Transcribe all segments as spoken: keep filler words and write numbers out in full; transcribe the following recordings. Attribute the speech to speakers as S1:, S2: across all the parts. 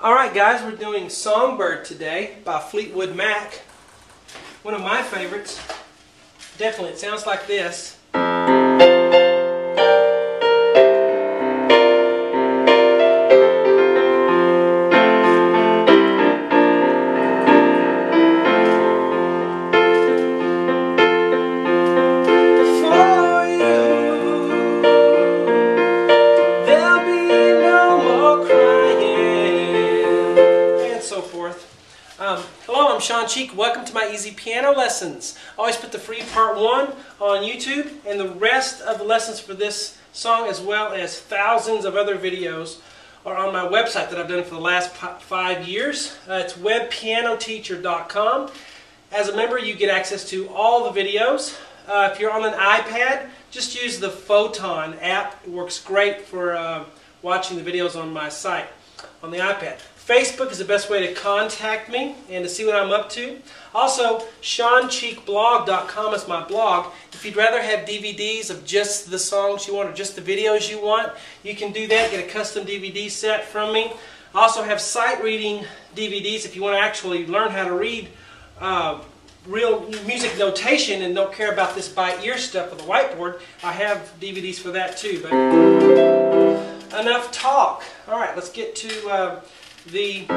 S1: Alright guys, we're doing Songbird today by Fleetwood Mac. One of my favorites. Definitely, it sounds like this. Um, hello, I'm Sean Cheek. Welcome to my easy piano lessons. I always put the free part one on YouTube, and the rest of the lessons for this song, as well as thousands of other videos, are on my website that I've done for the last five years. Uh, it's web piano teacher dot com. As a member, you get access to all the videos. Uh, if you're on an iPad, just use the Photon app. It works great for uh, watching the videos on my site on the iPad. Facebook is the best way to contact me and to see what I'm up to. Also, Sean Cheek blog dot com is my blog. If you'd rather have D V Ds of just the songs you want or just the videos you want, you can do that. Get a custom D V D set from me. I also have sight reading D V Ds if you want to actually learn how to read uh, real music notation and don't care about this by ear stuff with a whiteboard. I have D V Ds for that too. But enough talk. All right, let's get to uh, the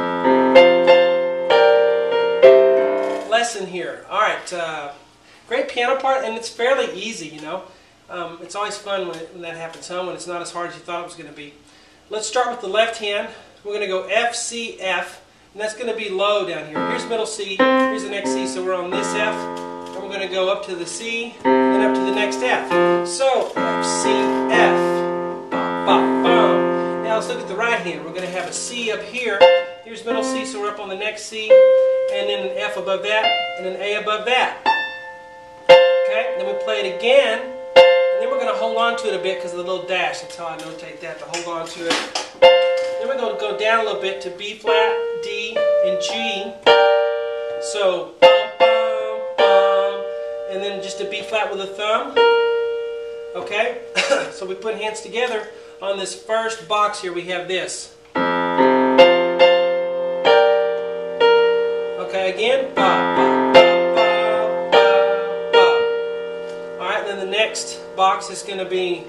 S1: lesson here. Alright, uh, great piano part, and it's fairly easy, you know. Um, it's always fun when, it, when that happens, huh? When it's not as hard as you thought it was going to be. Let's start with the left hand. We're going to go F, C, F, and that's going to be low down here. Here's middle C, here's the next C, so we're on this F, and we're going to go up to the C, and up to the next F. So, F, C, F, ba, ba, ba. Now let's look at the right hand. We're going to have a C up here. Here's middle C, so we're up on the next C, and then an F above that, and an A above that. Okay, then we play it again, and then we're going to hold on to it a bit because of the little dash. That's how I notate that, to hold on to it. Then we're going to go down a little bit to B flat, D, and G. So, bum, bum, bum, and then just a B flat with a thumb. Okay, so we put hands together. On this first box here we have this. Okay, again. Ba, ba, ba, ba, ba, ba. Alright, then the next box is going to be...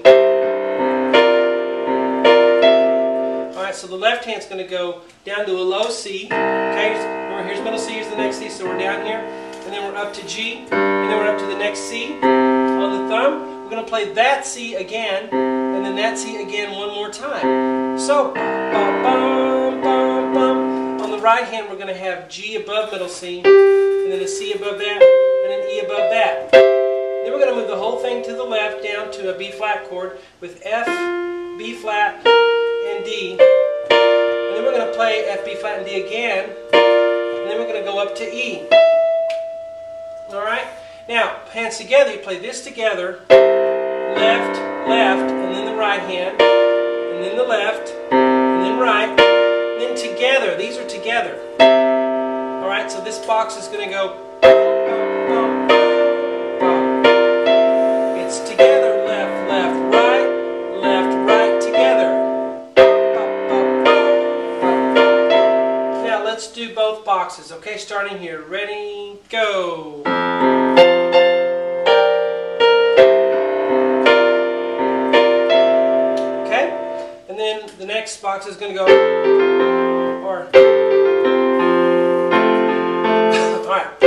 S1: Alright, so the left hand's going to go down to a low C. Okay, remember here's middle C, here's the next C, so we're down here. And then we're up to G, and then we're up to the next C on the thumb. We're going to play that C again, and then that C again one more time. So, bum, bum, bum, bum. On the right hand we're going to have G above middle C, and then a C above that, and an E above that. Then we're going to move the whole thing to the left down to a B flat chord with F, B flat, and D. And then we're going to play F, B flat, and D again, and then we're going to go up to E. Alright? Now, hands together, you play this together. Left, left, and then the right hand, and then the left, and then right, and then together. These are together. Alright, so this box is going to go bum, bum, bum, bum. It's together, left, left, right, left, right, together. Bum, bum, bum, bum. Now let's do both boxes, okay? Starting here. Ready, go. The next box is going to go, or, alright,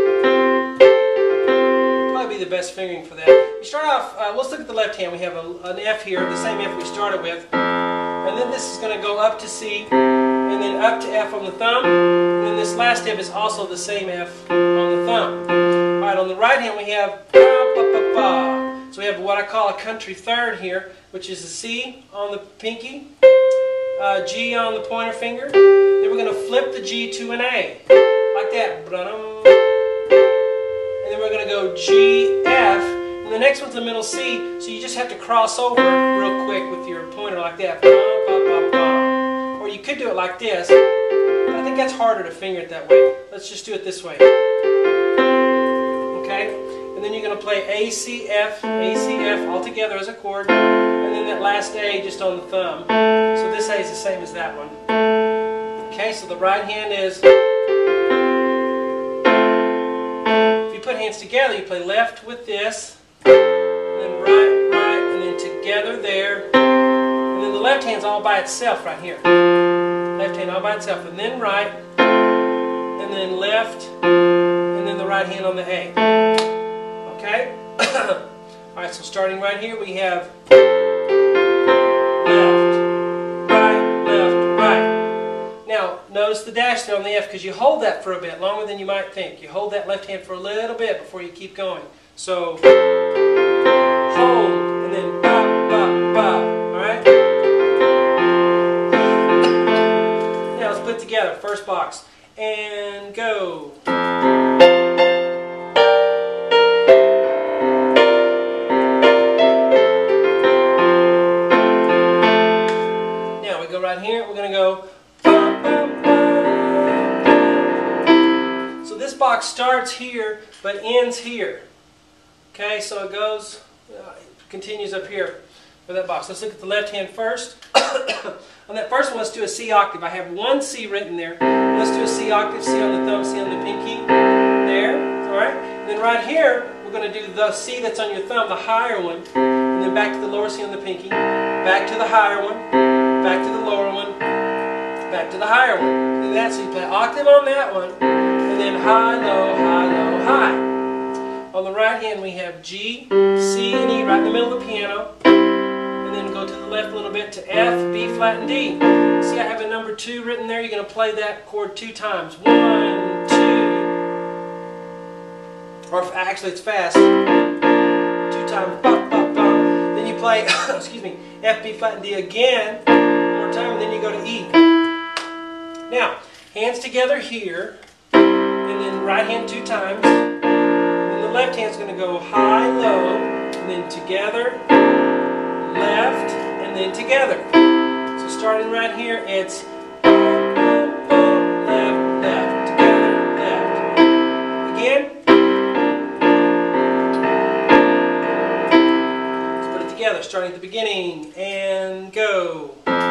S1: probably be the best fingering for that. We start off, uh, let's look at the left hand. We have a, an F here, the same F we started with, and then this is going to go up to C, and then up to F on the thumb, and then this last F is also the same F on the thumb. Alright, on the right hand we have ba, ba, ba, ba. So we have what I call a country third here, which is a C on the pinky, uh, G on the pointer finger. Then we're going to flip the G to an A, like that. And then we're going to go G, F, and the next one's the middle C, so you just have to cross over real quick with your pointer like that. Or you could do it like this, but I think that's harder to finger it that way. Let's just do it this way. Okay? And then you're going to play A, C, F, A, C, F all together as a chord, and then that last A just on the thumb. So this A is the same as that one. Okay, so the right hand is, if you put hands together, you play left with this, and then right, right, and then together there, and then the left hand's all by itself right here. Left hand all by itself, and then right, and then left, and then the right hand on the A. Okay? Alright, so starting right here we have left, right, left, right. Now, notice the dash there on the F because you hold that for a bit, longer than you might think. You hold that left hand for a little bit before you keep going. So, hold, and then ba, ba, ba. Alright? Now let's put it together. First box. And go. Now we go right here. We're going to go. So this box starts here but ends here. Okay, so it goes, uh, it continues up here for that box. Let's look at the left hand first. On that first one, let's do a C octave. I have one C written there. Let's do a C octave, C on the thumb, C on the pinky. There, alright? And then right here, we're going to do the C that's on your thumb, the higher one. And then back to the lower C on the pinky. Back to the higher one. Back to the lower one. Back to the higher one. Do that, so you play octave on that one. And then high, low, high, low, high. On the right hand, we have G, C, and E right in the middle of the piano. And then go to the left a little bit to F, B flat, and D. See, I have a number two written there. You're going to play that chord two times. One, two. Or if, actually, it's fast. Two times. Bop, bop, bop. Then you play, excuse me, F, B flat, and D again. One more time, and then you go to E. Now, hands together here. And then right hand two times. And then the left hand's going to go high, low, and then together. Left, and then together. So starting right here, it's left, left, together, left. Again. Let's put it together, starting at the beginning, and go.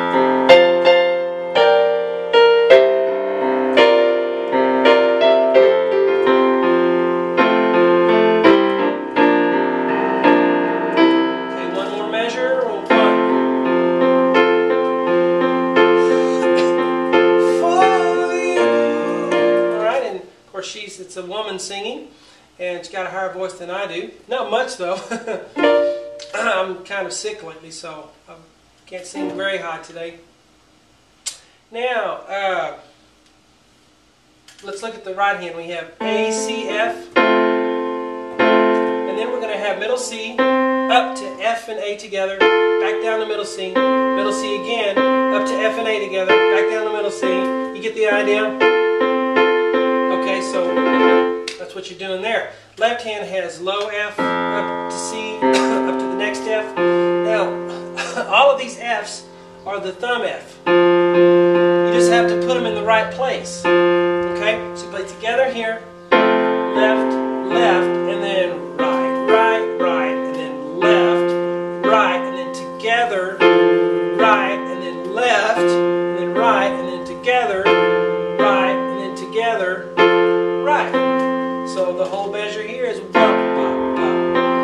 S1: She's, it's a woman singing, and she's got a higher voice than I do. Not much, though. I'm kind of sick lately, so I can't sing very high today. Now, uh, let's look at the right hand. We have A, C, F, and then we're going to have middle C, up to F and A together, back down to middle C, middle C again, up to F and A together, back down to middle C. You get the idea? Okay, so that's what you're doing there. Left hand has low F, up to C, up to the next F. Now, all of these Fs are the thumb F. You just have to put them in the right place. Okay, so you play together here, left, left, and then right, right, right, and then left, right, and then together, right, and then left, and then right, and then together, right, and then together. Right. So the whole measure here is bop, bop, bop.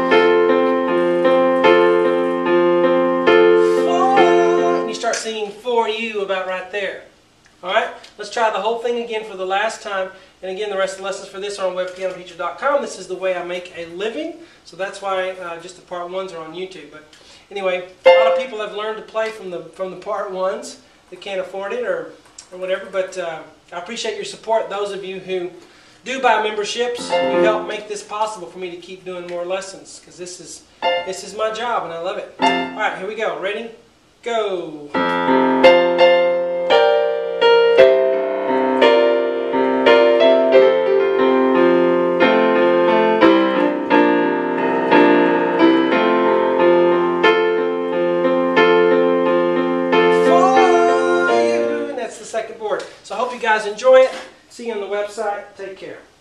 S1: For, and you start singing For You about right there. Alright? Let's try the whole thing again for the last time. And again, the rest of the lessons for this are on web piano teacher dot com. This is the way I make a living. So that's why uh, just the part ones are on YouTube. But anyway, a lot of people have learned to play from the from the part ones. They can't afford it or, or whatever. But uh, I appreciate your support. Those of you who do buy memberships, you help make this possible for me to keep doing more lessons, because this is this is my job and I love it. Alright, here we go. Ready? Go! For you! And that's the second board. So I hope you guys enjoy it. See you on the website. Take care.